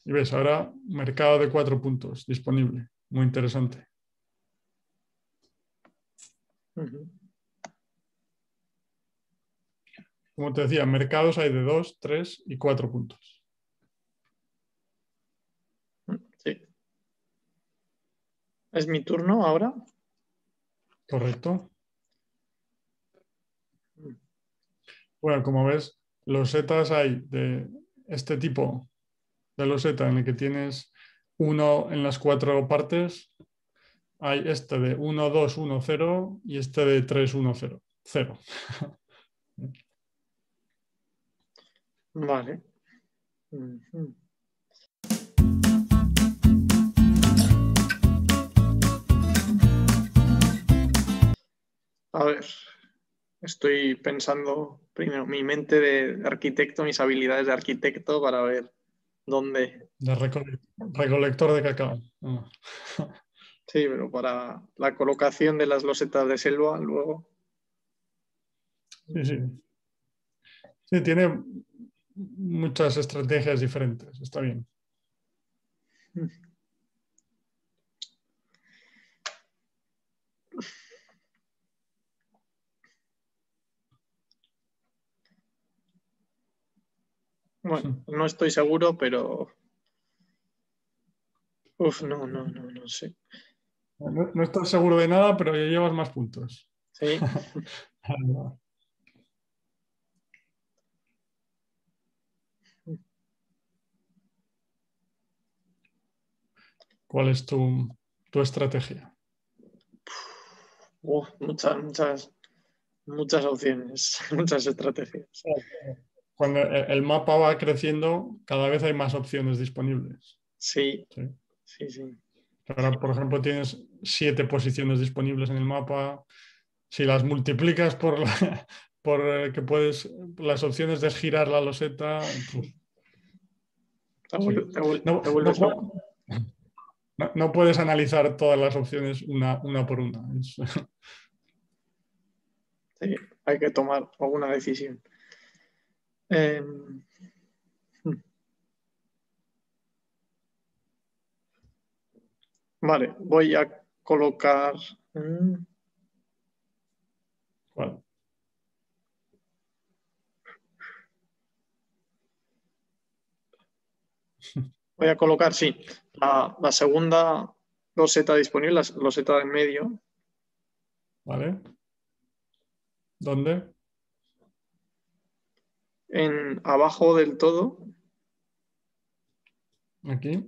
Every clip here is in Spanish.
Y ves, ahora mercado de 4 puntos disponible. Muy interesante. Como te decía, mercados hay de 2, 3 y 4 puntos. Sí. ¿Es mi turno ahora? Correcto. Bueno, como ves, losetas hay de este tipo de loseta en el que tienes uno en las 4 partes. Hay este de 1, 2, 1, 0 y este de 3, 1, 0. 0. Vale. A ver, estoy pensando primero mi mente de arquitecto, mis habilidades de arquitecto para ver dónde. De recolector de cacao. Ah. Sí, pero para la colocación de las losetas de selva luego. Sí, sí. Sí, tiene muchas estrategias diferentes. Está bien. Bueno, no estoy seguro, pero. Uf, no sé. No estás seguro de nada, pero ya llevas más puntos. Sí. ¿Cuál es tu estrategia? Muchas opciones, muchas estrategias. Cuando el mapa va creciendo, cada vez hay más opciones disponibles. Sí, Sí. sí. Ahora, por ejemplo, tienes 7 posiciones disponibles en el mapa. Si las multiplicas por que puedes, las opciones de girar la loseta. Te, Sí. te vuelves loco. No puedes analizar todas las opciones una por una. Sí, hay que tomar alguna decisión. Vale, voy a colocar. ¿Cuál? Voy a colocar, sí, la segunda loseta disponible, la loseta del medio. ¿Vale? ¿Dónde? Abajo del todo. Aquí.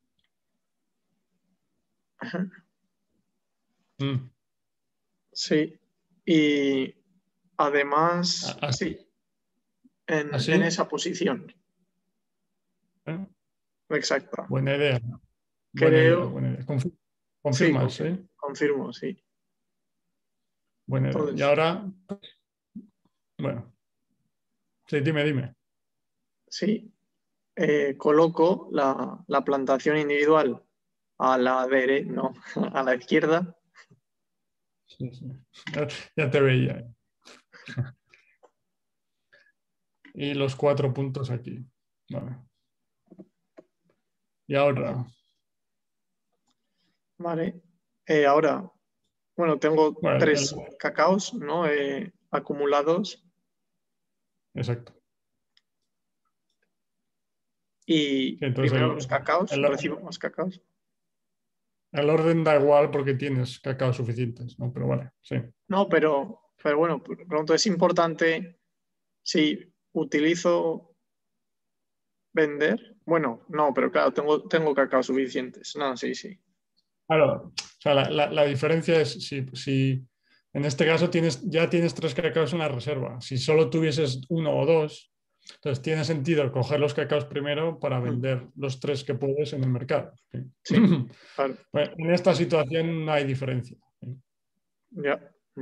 Sí. Y además, Así. sí, en Así. esa posición. ¿Eh? Exacta. Buena idea. Buena idea, Creo. buena idea. Sí, Confirmas, ¿eh? confirmo, sí. Buena idea. Y Entonces, ahora, bueno, sí, dime. sí, coloco la plantación individual a la derecha, no, a la izquierda. Sí. Ya te veía. Y los 4 puntos aquí. Vale. Y ahora, Vale. Ahora, bueno, tengo bueno, 3 cacaos, ¿no? Acumulados. exacto. Y Sí, entonces primero los cacaos, el, recibo más cacaos. el orden da igual porque tienes cacao suficientes, ¿no? Pero vale, sí. No, pero bueno, pronto es importante si utilizo vender. Bueno, no, pero claro, tengo cacao suficientes. No, sí. Claro, o sea, la diferencia es si en este caso ya tienes 3 cacaos en la reserva. Si solo tuvieses 1 o 2, entonces tiene sentido coger los cacaos primero para vender los 3 que puedes en el mercado. Sí. Sí, claro, Bueno, en esta situación no hay diferencia. ya.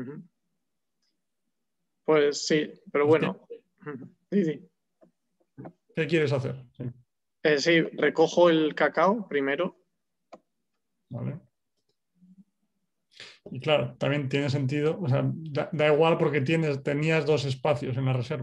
Pues sí, pero Pues, bueno. Sí. ¿qué quieres hacer? Sí, Sí, recojo el cacao primero. ¿vale? Y claro, también tiene sentido, o sea, da igual porque tenías 2 espacios en la reserva.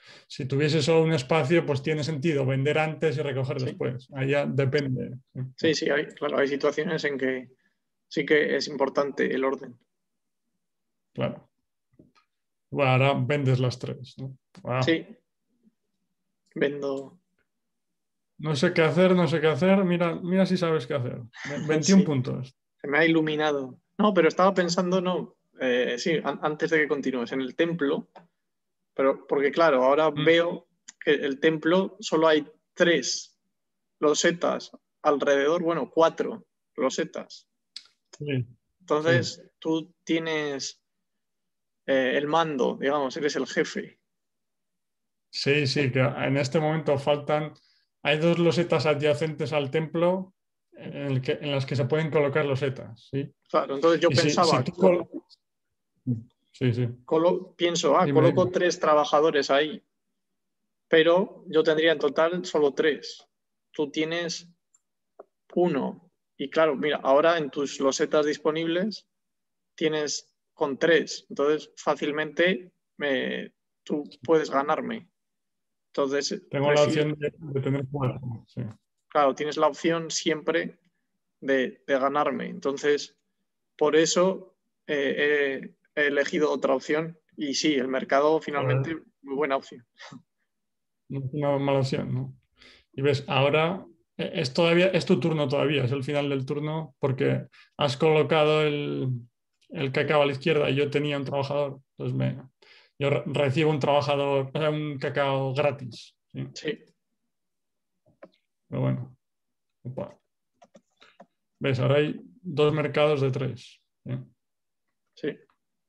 Si tuviese solo un espacio, pues tiene sentido vender antes y recoger Sí, después. Ahí ya depende. sí, sí, claro, hay situaciones en que sí que es importante el orden. Claro. Bueno, ahora vendes las tres, ¿no? Wow. Sí, vendo. No sé qué hacer, no sé qué hacer. Mira, mira si sabes qué hacer. 21 Sí, puntos. se me ha iluminado. No, pero estaba pensando, no, sí, antes de que continúes, en el templo, pero porque claro, ahora Mm, veo que el templo solo hay 3 losetas alrededor, bueno, 4 losetas. sí, sí. Entonces, tú tienes el mando, digamos, eres el jefe. Sí, sí, que en este momento faltan. Hay dos losetas adyacentes al templo en las que se pueden colocar losetas. ¿Sí? Claro, entonces yo Y si pensaba, tú. Sí, sí. pienso, Dime, coloco dime. 3 trabajadores ahí, pero yo tendría en total solo 3. Tú tienes uno. Y claro, mira, ahora en tus losetas disponibles tienes con 3. Entonces, fácilmente tú puedes ganarme. Entonces, Tengo la prefiero, opción de tener cuatro. Sí. claro, tienes la opción siempre de ganarme. Entonces, por eso he elegido otra opción. Y sí, el mercado Joder, finalmente, muy buena opción. no es una mala opción, ¿no? Y ves, ahora es tu turno todavía, es el final del turno porque has colocado el cacao a la izquierda y yo tenía un trabajador. Entonces yo recibo un trabajador, o sea, un cacao gratis. ¿Sí? Sí, Pero bueno, opa. ¿Ves? Ahora hay dos mercados de tres. ¿Sí? sí.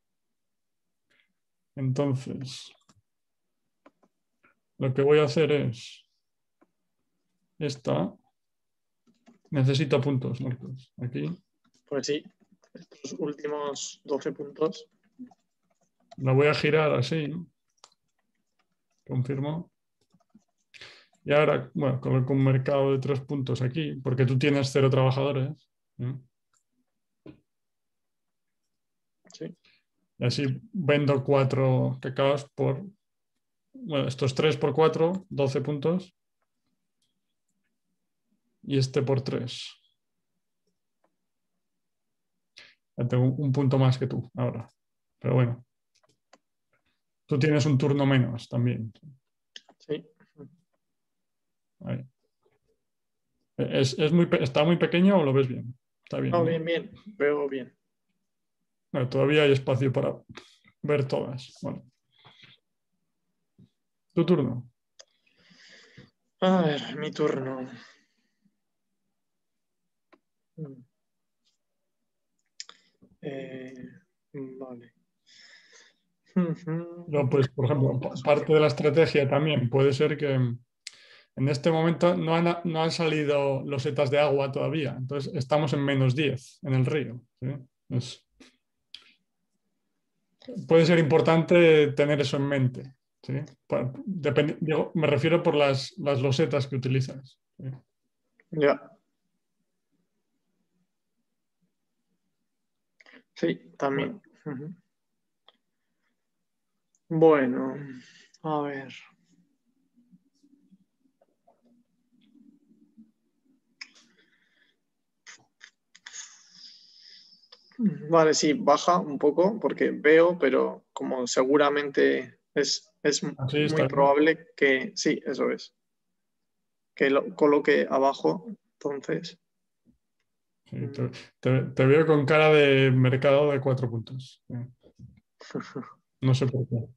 Entonces, lo que voy a hacer es esta. Necesito puntos, Marcos. Aquí Pues sí, estos últimos 12 puntos. la voy a girar así. Confirmo. Y ahora, bueno, coloco un mercado de 3 puntos aquí, porque tú tienes 0 trabajadores. ¿Eh? Sí, Y así vendo 4 cacaos por, bueno, estos 3 por 4, 12 puntos. Y este por 3. Ya tengo un punto más que tú ahora. Pero bueno, tú tienes un turno menos también. sí. Ahí. ¿Está muy pequeño o lo ves bien? Está bien, No, ¿no? bien, bien. Veo bien. Bueno, todavía hay espacio para ver todas. Bueno, tu turno. A ver, mi turno. Mm, eh, vale. Luego, pues, por ejemplo, parte de la estrategia también puede ser que en este momento no han salido losetas de agua todavía, entonces estamos en -10 en el río. ¿Sí? Puede ser importante tener eso en mente. ¿Sí? Digo, me refiero por las losetas que utilizas. ¿Sí? Ya, sí, Bueno, también. Ujú. Bueno, a ver. Vale, sí, baja un poco porque veo, pero como seguramente es así muy está bien. probable que sí, eso es, que lo coloque abajo. Entonces, Sí, mm, te veo con cara de mercado de 4 puntos. ¿Sí? No sé por qué.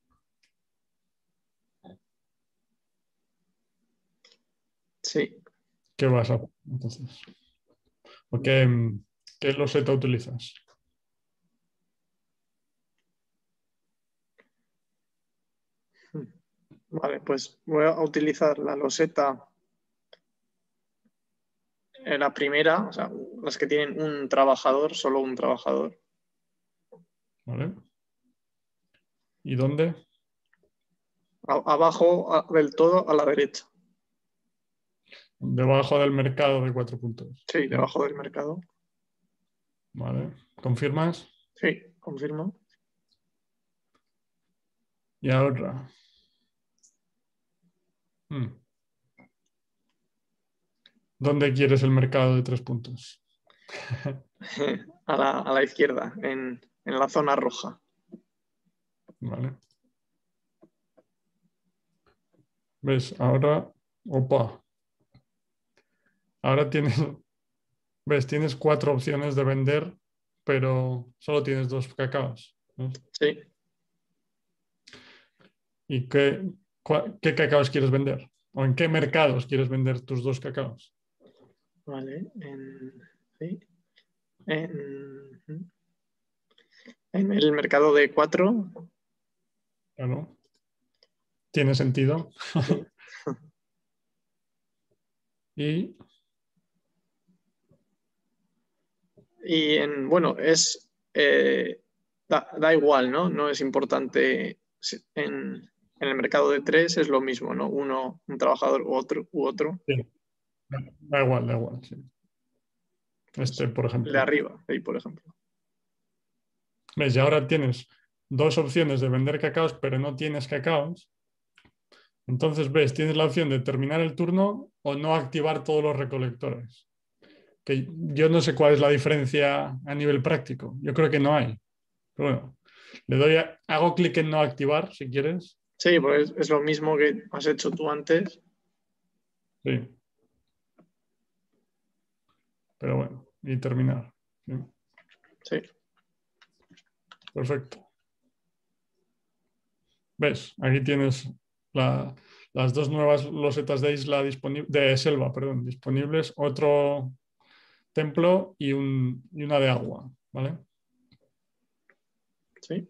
sí. ¿Qué vas a hacer entonces? ¿O qué loseta utilizas? Vale, pues voy a utilizar la loseta, la primera, o sea, las que tienen un trabajador, solo un trabajador. ¿Vale? ¿Y dónde? Abajo del todo a la derecha. Debajo del mercado de 4 puntos. Sí, ¿Sí? debajo del mercado. ¿Vale? ¿Confirmas? Sí, confirmo. Y ahora. Mm. ¿Dónde quieres el mercado de 3 puntos? A la izquierda, en la zona roja. Vale. ¿Ves? Ahora, opa. Ahora tienes, ¿ves? Tienes 4 opciones de vender, pero solo tienes 2 cacaos. ¿Ves? Sí. ¿Y qué cacaos quieres vender? ¿O en qué mercados quieres vender tus 2 cacaos? Vale. Sí. En el mercado de 4. Claro. ¿Tiene sentido? Sí. Y Y bueno, da igual, ¿no? No es importante. En el mercado de 3 es lo mismo, ¿no? Uno, un trabajador u otro. sí, da igual, sí. Pues, Por el de ejemplo. arriba, ahí, por ejemplo. ¿Ves? Y ahora tienes 2 opciones de vender cacaos, pero no tienes cacaos. Entonces, ves, tienes la opción de terminar el turno o no activar todos los recolectores. Que yo no sé cuál es la diferencia a nivel práctico. Yo creo que no hay. Pero bueno, hago clic en no activar si quieres. Sí, pues es lo mismo que has hecho tú antes. Sí, pero bueno, y terminar. Sí, Sí. perfecto. ¿Ves? Aquí tienes las 2 nuevas losetas de isla de selva, perdón, disponibles. Otro templo y una de agua, ¿vale? Sí.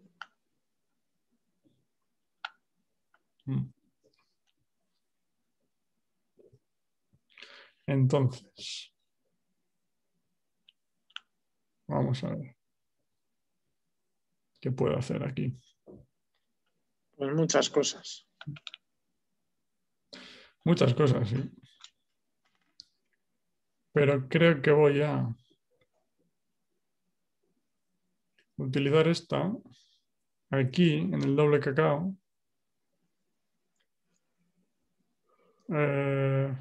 Mm. Entonces, vamos a ver qué puedo hacer aquí. Pues muchas cosas. Muchas cosas, sí. Pero creo que voy a utilizar esta aquí en el doble cacao. Eh,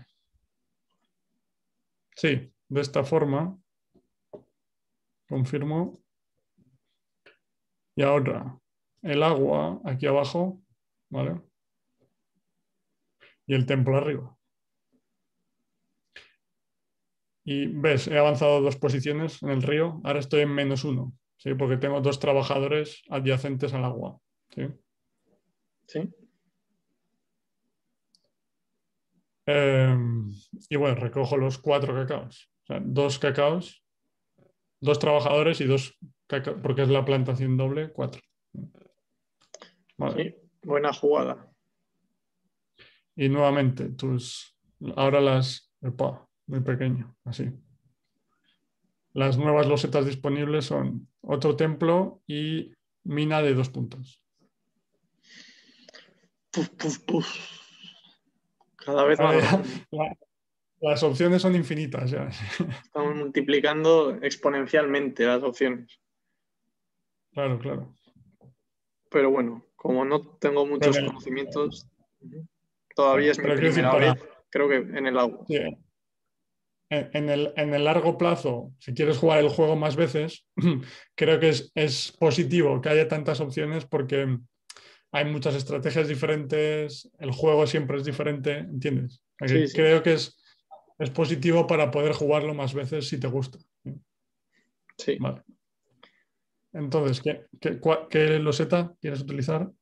sí, de esta forma. Confirmo. Y ahora el agua aquí abajo, ¿vale? Y el templo arriba. Y ves, he avanzado 2 posiciones en el río. Ahora estoy en -1, ¿sí? Porque tengo 2 trabajadores adyacentes al agua. ¿Sí? Sí. Eh, y bueno, recojo los 4 cacaos. O sea, 2 cacaos, 2 trabajadores y 2 cacaos, porque es la plantación doble, 4. Vale. Sí. Buena jugada. Y nuevamente, ahora epa, muy pequeño, así. Las nuevas losetas disponibles son otro templo y mina de 2 puntos. Puf, puf, puf. Cada vez más grande. Las opciones son infinitas ya. Estamos multiplicando exponencialmente las opciones. Claro, claro. Pero bueno, como no tengo Pero, muchos conocimientos, todavía es mi pero quiero decir, primera vez, creo que en el agua. sí, en el largo plazo, si quieres jugar el juego más veces, creo que es positivo que haya tantas opciones porque hay muchas estrategias diferentes, el juego siempre es diferente, ¿entiendes? Sí, sí. Creo que es positivo para poder jugarlo más veces si te gusta. Sí. Vale. Entonces, ¿qué loseta quieres utilizar?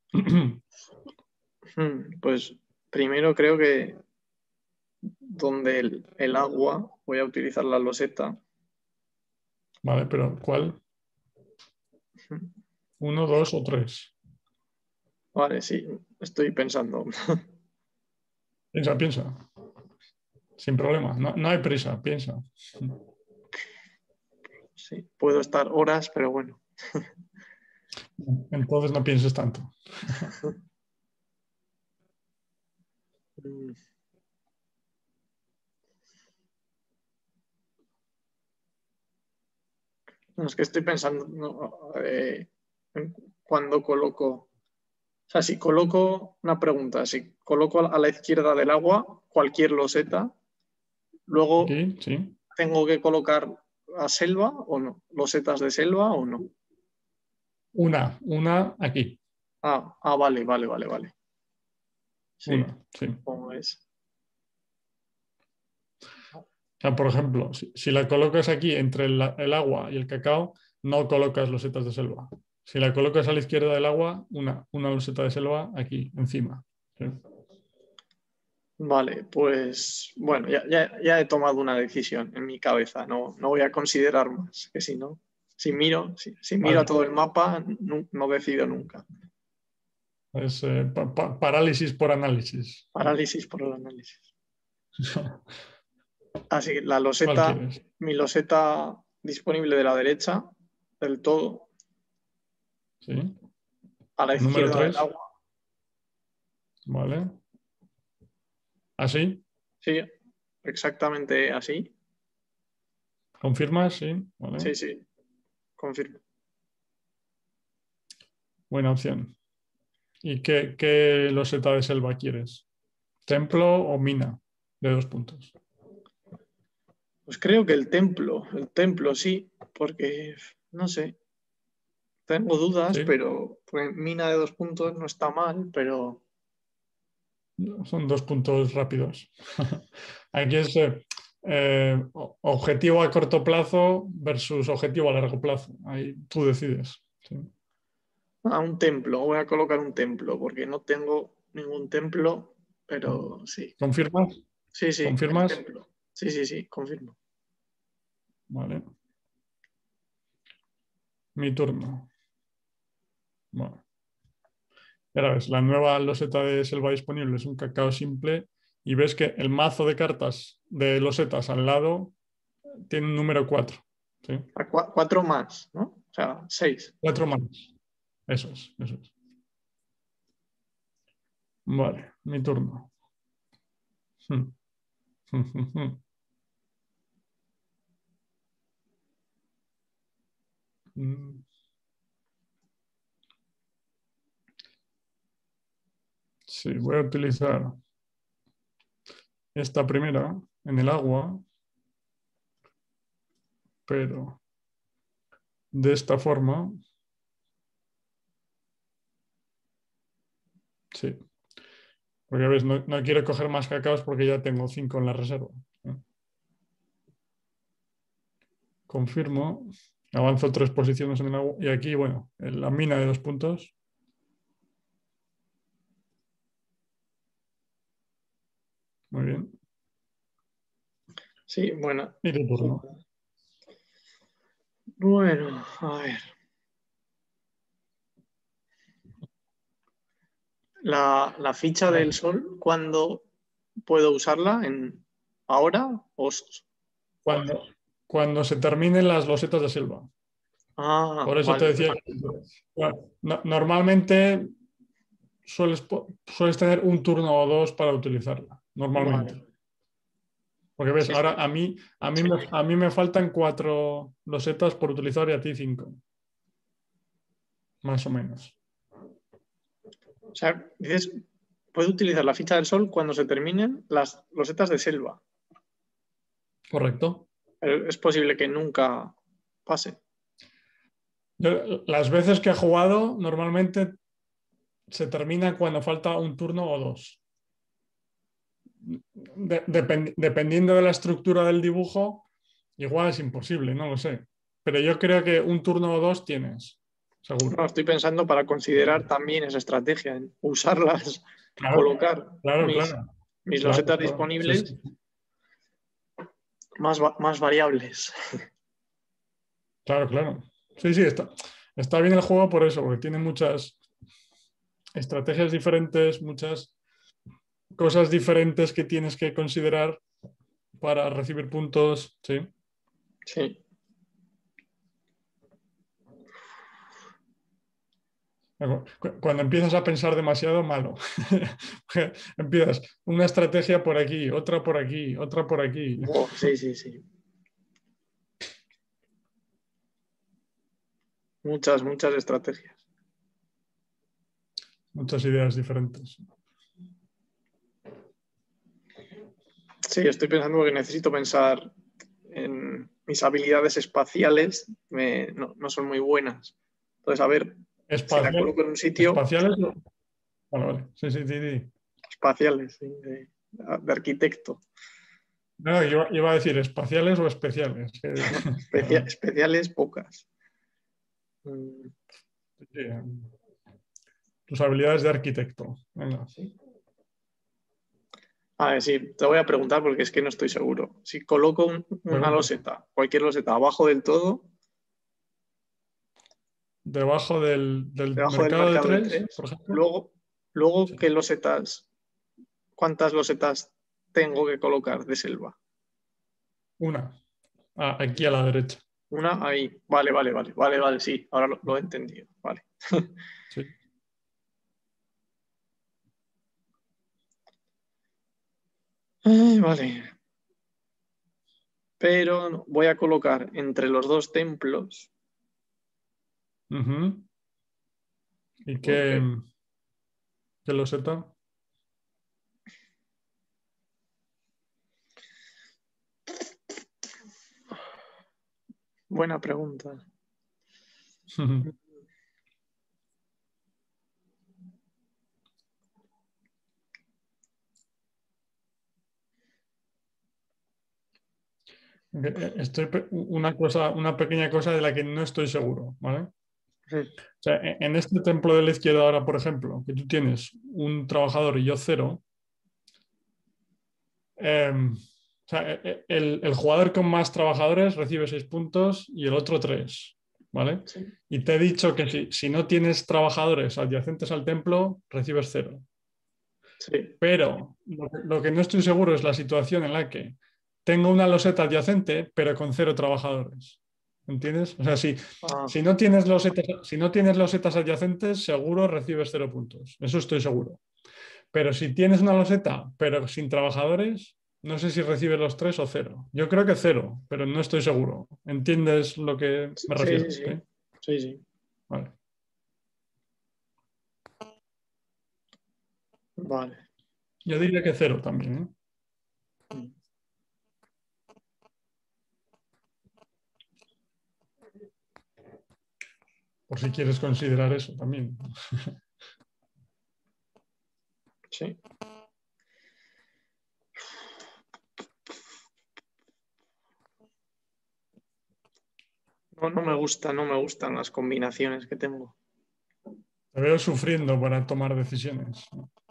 Pues primero creo que donde el agua voy a utilizar la loseta. Vale, pero ¿cuál? ¿1, 2 o 3? Vale, sí, estoy pensando. Piensa, piensa. Sin problema. No, no hay prisa, piensa. Sí, puedo estar horas, pero bueno. Entonces no pienses tanto. Mm, No, es que estoy pensando, no, en cuándo coloco. O sea, si coloco, una pregunta, si coloco a la izquierda del agua cualquier loseta, luego Aquí, sí. tengo que colocar a selva o no, losetas de selva o no. Una aquí. Vale, vale, vale, vale. Sí, Una, sí. como es. O sea, por ejemplo, si la colocas aquí entre el agua y el cacao, no colocas losetas de selva. Si la colocas a la izquierda del agua, una loseta de selva aquí, encima. ¿Sí? Vale, pues bueno, ya he tomado una decisión en mi cabeza, no voy a considerar más, que si no, si miro a Vale. todo el mapa, no decido nunca. Es parálisis por análisis. Parálisis por el análisis. Así que ¿Cuál quieres? mi loseta disponible de la derecha, del todo, Sí. a la Número izquierda del 3. agua. Vale. ¿Así? Sí, exactamente así. ¿Confirmas? Sí. Vale. Sí, sí, confirmo. Buena opción. ¿Y qué loseta de selva quieres? ¿Templo o mina? De 2 puntos. Pues creo que el templo sí, porque no sé, tengo dudas, Sí. pero pues, mina de 2 puntos no está mal, pero Son 2 puntos rápidos. Aquí es objetivo a corto plazo versus objetivo a largo plazo. Ahí tú decides. Sí. un templo, voy a colocar un templo, porque no tengo ningún templo, pero sí. ¿Confirmas? Sí, sí, el ¿Confirmas? templo. Sí, sí, sí, confirmo. Vale. Mi turno. Bueno. Ya ves, la nueva loseta de selva disponible es un cacao simple y ves que el mazo de cartas de losetas al lado tiene un número 4. ¿Sí? Cuatro más, ¿no? O sea, 6. 4 más. Eso es, eso es. Vale, mi turno. Sí, voy a utilizar esta primera en el agua, pero de esta forma. Sí, porque ves, no quiero coger más cacaos porque ya tengo 5 en la reserva. Confirmo, avanzo 3 posiciones en el agua y aquí, bueno, en la mina de 2 puntos. Muy bien. Sí, bueno. Y tu turno. Bueno, a ver. La ficha del sol, ¿cuándo puedo usarla? ¿Ahora? Cuando, cuando se terminen las losetas de selva. Por eso te Vale. decía que normalmente sueles tener un turno o dos para utilizarla, Vale. normalmente. Porque ves, Sí, sí. ahora a mí me faltan 4 losetas por utilizar y a ti 5, más o menos. O sea, dices, puedo utilizar la ficha del sol cuando se terminen las losetas de selva. Correcto. Pero es posible que nunca pase. Las veces que he jugado, normalmente se termina cuando falta un turno o dos. Dependiendo de la estructura del dibujo, igual es imposible, no lo sé. Pero yo creo que un turno o dos tienes, No, seguro. estoy pensando para considerar también esa estrategia, en usarlas, Claro, colocar claro, mis, claro. mis Claro, losetas claro. Sí, sí. disponibles más variables. Claro, claro. Sí, sí, está bien el juego por eso, porque tiene muchas estrategias diferentes, muchas cosas diferentes que tienes que considerar para recibir puntos. Sí. Sí. Cuando empiezas a pensar demasiado, malo. Empiezas una estrategia por aquí, otra por aquí, otra por aquí. Sí, sí, sí. Muchas estrategias. muchas ideas diferentes. Sí, estoy pensando que necesito pensar en mis habilidades espaciales, no son muy buenas. Entonces, a ver, si la coloco en un sitio, ¿Espaciales? Vale. Sí, sí, sí. espaciales, sí, de arquitecto. No, iba a decir espaciales o especiales. Especiales, pocas. Sí, tus habilidades de arquitecto. Venga. Sí. A ver, sí, te voy a preguntar porque es que no estoy seguro. Si coloco una Pregunta. loseta, cualquier loseta, abajo del todo, Debajo del debajo del mercado de mercado de 3, por tres, ejemplo. luego Sí. ¿qué losetas, cuántas losetas tengo que colocar de selva? Una. Aquí a la derecha. Una ahí. Vale, sí, ahora lo he entendido. Vale. Sí. Vale. Pero voy a colocar entre los dos templos. Uh-huh. ¿Y qué, Porque, qué loseta? buena pregunta. Una pequeña cosa de la que no estoy seguro, ¿vale? Sí, O sea, en este templo de la izquierda ahora, por ejemplo, que tú tienes un trabajador y yo 0, o sea, el jugador con más trabajadores recibe 6 puntos y el otro 3, ¿vale? sí. Y te he dicho que si no tienes trabajadores adyacentes al templo, recibes 0. Sí. Pero lo que no estoy seguro es la situación en la que tengo una loseta adyacente, pero con 0 trabajadores. ¿Entiendes? O sea, Ah, si no tienes losetas adyacentes, seguro recibes 0 puntos. Eso estoy seguro. Pero si tienes una loseta, pero sin trabajadores, no sé si recibes los 3 o 0. Yo creo que 0, pero no estoy seguro. ¿Entiendes lo que me sí, refiero? sí, ¿Sí? sí. Sí, sí. Vale. Vale. Yo diría que 0 también, ¿eh? Por si quieres considerar eso también. Sí. No me gustan las combinaciones que tengo. Te veo sufriendo para tomar decisiones.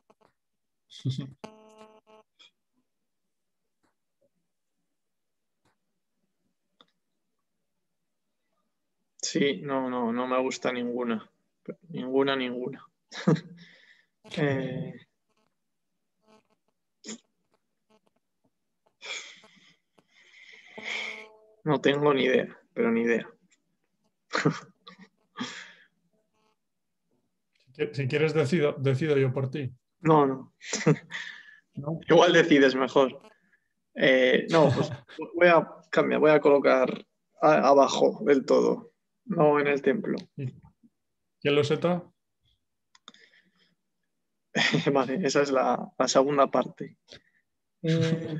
Sí, no me gusta ninguna. Ninguna. Eh, no tengo ni idea, pero ni idea. Si quieres, decido yo por ti. No. ¿No? Igual decides mejor. No, pues voy a cambiar, voy a colocar abajo del todo, no en el templo. ¿Y quién lo seta? Vale, esa es la segunda parte. Eh,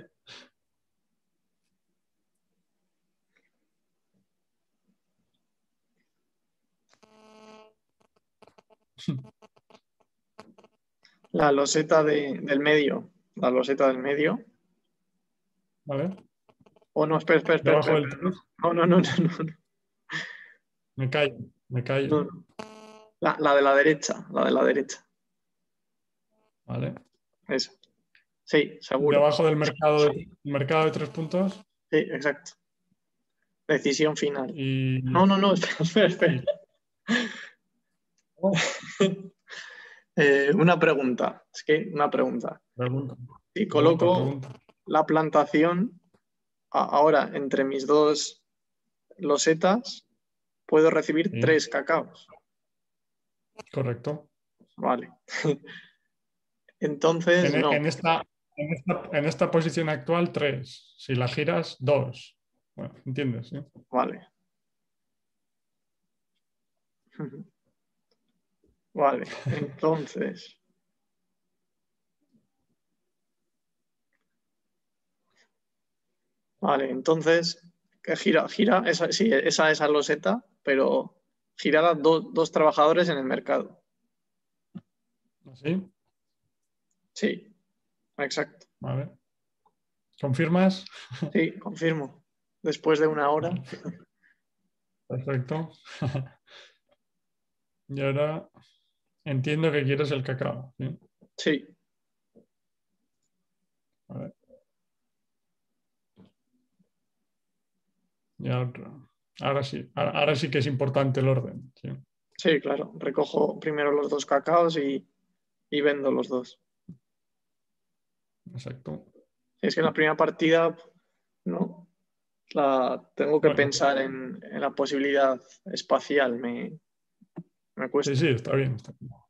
la loseta del medio. La loseta del medio. ¿Vale? Oh, no, Debajo espera. del 3. No. Me callo, me callo. No. La de la derecha, la de la derecha. ¿Vale? Esa. Sí, seguro. Debajo del mercado de 3 puntos. Sí, exacto. Decisión final. Y, No, espera. y- oh, Una pregunta. Es que una pregunta. pregunta, Si pregunta, coloco pregunta. la plantación ahora entre mis dos losetas, puedo recibir Sí, 3 cacaos. correcto. Vale. Entonces, En, no. en esta, en esta posición actual, 3. Si la giras, 2. Bueno, ¿entiendes? ¿Sí? Vale. Vale, entonces. Vale, entonces, que gira, esa, sí, esa es la loseta, pero girada dos trabajadores en el mercado. ¿Así? Sí, exacto. Vale. ¿Confirmas? Sí, confirmo. Después de una hora. Perfecto. Y ahora entiendo que quieres el cacao. ¿Sí? Sí, A ver. Y ahora sí. Ahora sí que es importante el orden. ¿Sí? sí, claro. Recojo primero los dos cacaos y vendo los dos. Exacto. Es que en la primera partida, no, tengo que Bueno, pensar en la posibilidad espacial. Me sí, cuesta. sí, está bien. Está bien.